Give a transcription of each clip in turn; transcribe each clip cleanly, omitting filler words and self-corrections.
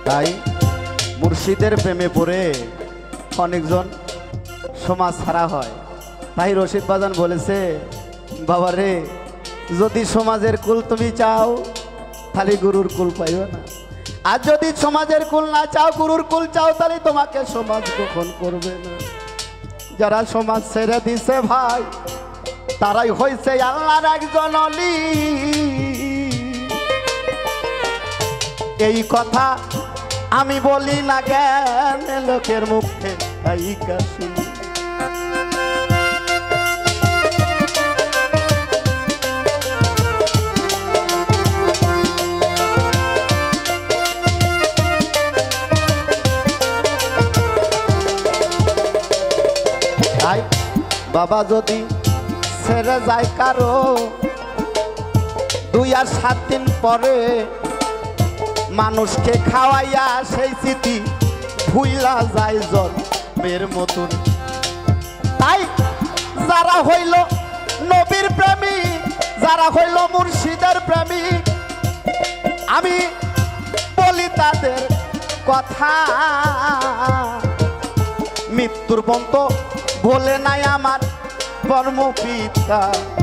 তাই মুর্শিদের প্রেমে পড়ে অনেকজন সমাজ ছাড়া হয়। তাই রশিদ বাজান বলেছে, বাবা রে, যদি সমাজের কুল তুমি চাও তাহলে গুরুর কুল পাইও না, আর যদি সমাজের কুল না চাও, গুরুর কুল চাও, তাহলে তোমাকে সমাজ গ্রহণ করবে না। যারা সমাজ ছেড়ে দিছে ভাই, তারাই হয়েছে আল্লাহর একজন অলি। এই কথা আমি বলি না জ্ঞান, লোকের মুখে শুনি। বাবা যদি ছেড়ে যায় কারো 2 আর 7 দিন পরে, মানুষকে খাওয়াইয়া সেই স্মৃতি ভুইলা যায় জন্মের মতন। তাই যারা হইল নবীর প্রেমী, যারা হইল মুর্শিদের প্রেমী, আমি বলি তাদের কথা, মৃত্যুর পর্যন্ত বলে নাই আমার কর্ম পিতা।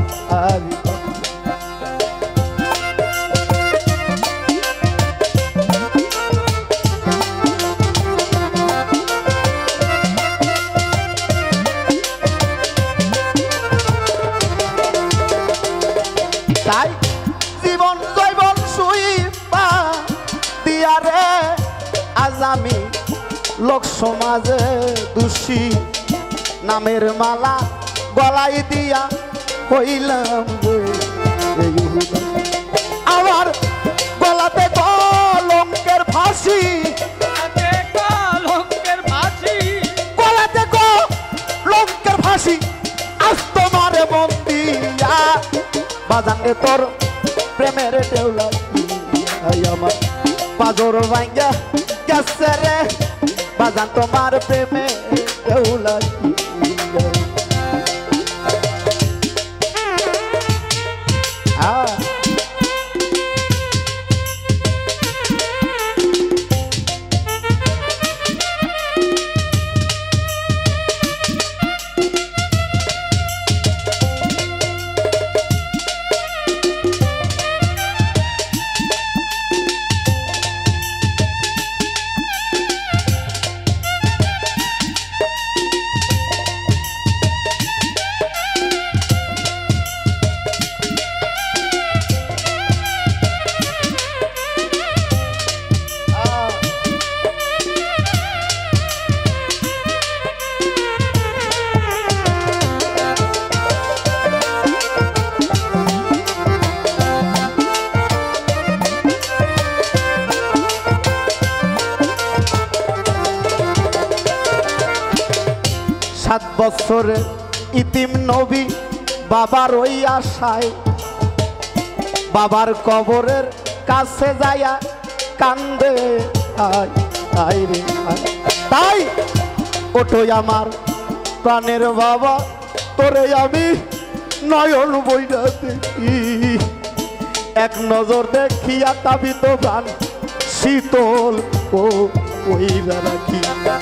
তাই জীবন জৈবন সুইপা দিয়া রে আজ আমি লোক সমাজে দোষী, নামের মালা গলায় দিয়া হইলাম আমার গলাতে কলঙ্কের ফাঁসি, গলাতে কলঙ্কের ফাঁসি, আজ তোমারে বন্দিয়া বাজানে তোর প্রেমের ঢেউলা আমার পাজর ভাঙ্গা গেছে রে, বাজান তোমার প্রেমে ঢেউলা। সাত বছরে ইতিম নবী বাবার ওই আশায়, বাবার কবরের কাছে যায়া কান্দে রে। তাই ওঠোই আমার প্রাণের বাবা, তোরে আমি নয়ন বইটা দেখি, এক নজর দেখিয়া তাবিত প্রাণ শীতল ও ওইরা রাখি।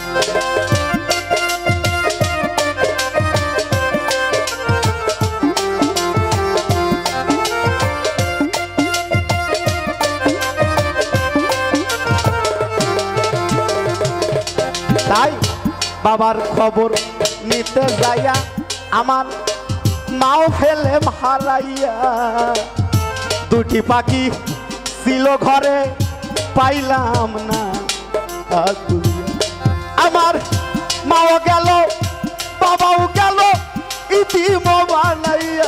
তাই বাবার খবর নিতে যাইয়া আমার মাও ফেলে হারাইয়া, 2টি পাখি ছিল ঘরে পাইলাম না, আমার মাও গেল বাবাও গেল ইতিম বানাইয়া।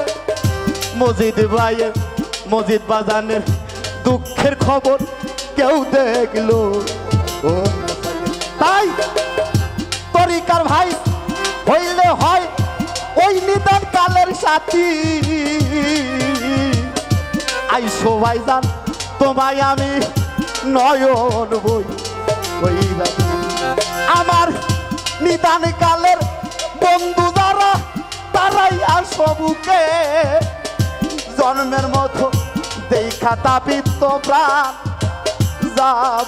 মজিদ বাজানের দুঃখের খবর কেউ দেখলো, তাই তরিকার ভাই হইলে হয় ওই নিদান কালের সাথী। আইসো ভাইজান তোমায় আমি নয়ন বই আমার নিদান কালের বন্ধু যারা, তারাই আসো বুকে, জন্মের মতো দেখা তাপিত প্রাণ যাব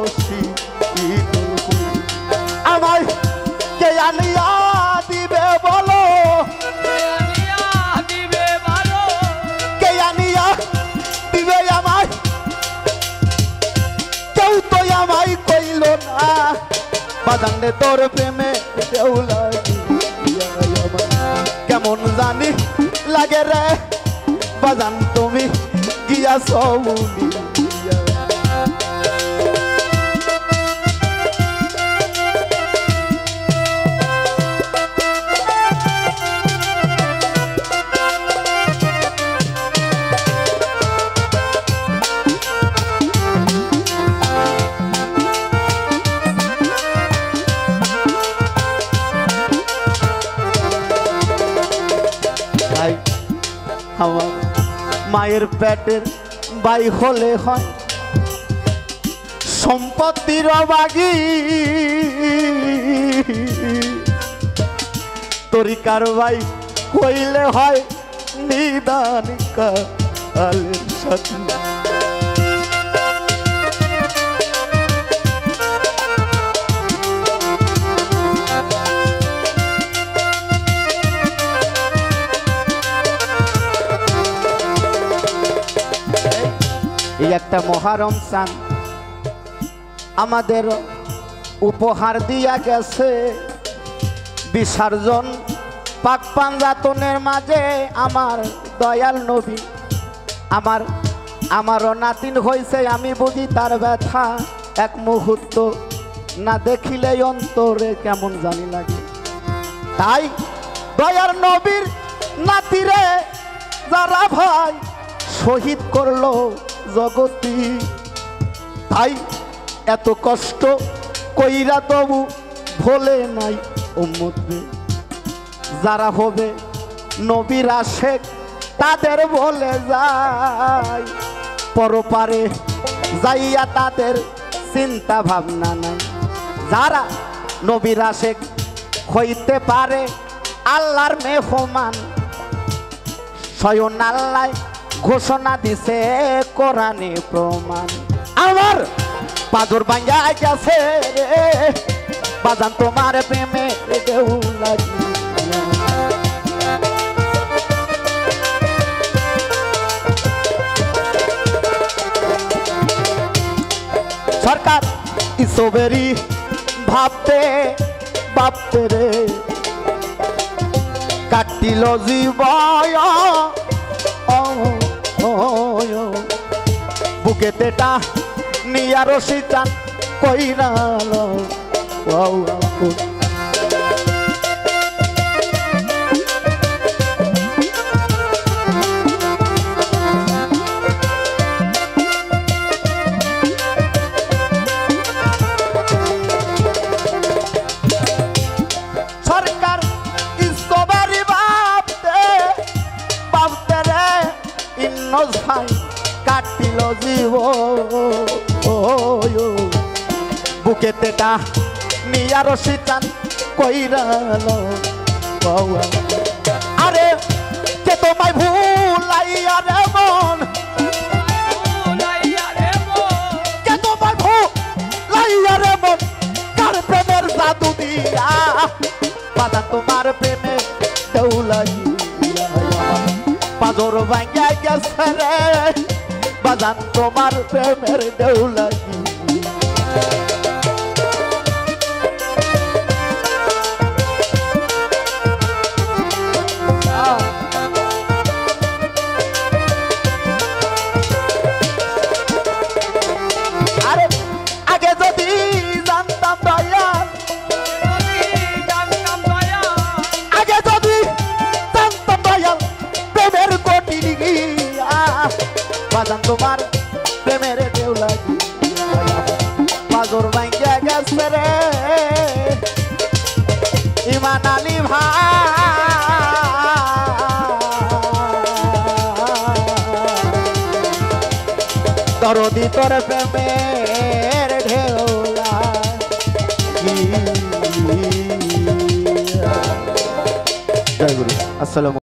আমায় কে আনিয়া দিবে বলো, কে আনিয়া দিবে আমায়, কেউ তো আমায় কইল না বাজানে তোর প্রেমে দেউলা কেমন জানি লাগে রে বাজান তুমি গিয়াছ উলিয়া। আমার মায়ের পেটের বাই হলে হয় সম্পত্তির বাগি, তরিকার বাই হইলে হয় নিদান কালের সাথে। এই একটা মহারম চান আমাদের উপহার দিয়া গেছে বিসর্জন পাক পাঞ্জাতনের মাঝে আমার দয়াল নবী। আমারও নাতিন হয়েছে, আমি বুঝি তার ব্যথা, এক মুহূর্ত না দেখিলে অন্তরে কেমন জানি লাগে। তাই দয়াল নবীর নাতিরে যারা ভাই শহীদ করলো জগতি, তাই এত কষ্ট কইরা তবু ভোলে নাই উম্মতে। যারা হবে নবীর আশেক তাদের বলে যায়, পরপারে যাইয়া তাদের চিন্তা ভাবনা নাই। যারা নবীর আশেক হইতে পারে আল্লাহর মেহমান, স্বয়ং আল্লাহ ঘোষণা দিছে কোরআনে প্রমাণ। আমার পাজর ভাঙ্গা গেছে রে বাজান তোমার প্রেমে দেউলা। সরকার ইসবেরি ভাবতে ভাবতে রে কাটিল জীবন, বুকেতেটা নিয়া রশি টান কইরাল। সরকার ইসবারি ভাবতে ভাবতে রে ইন্নস ভাই কাটিল জীব, বুকেতেটা নিয়া রশি টান কইরাল। আরে কে তোমায় ভুলাইয়া রে মন, কে তোমায় ভুলাইয়া রে মন, কার প্রেমের জাদু দিয়া বাজান তোমার প্রেমে দেউলা। পাজর ভাঙ্গা গেছে রে বাজান তোমার প্রেমের দেউলা। আরে আগে যদি জানতাম দয়াল, আগে যদি জানতাম দয়াল প্রেমের কঠিন গিয়া বাজান তোমার প্রেমের দেউলা। পাজর ভাঙ্গা গেছে রে ইমান আলী ভাই, দরদি তোর প্রেমের ঢেউলা। জয় গুরু। আসসালামু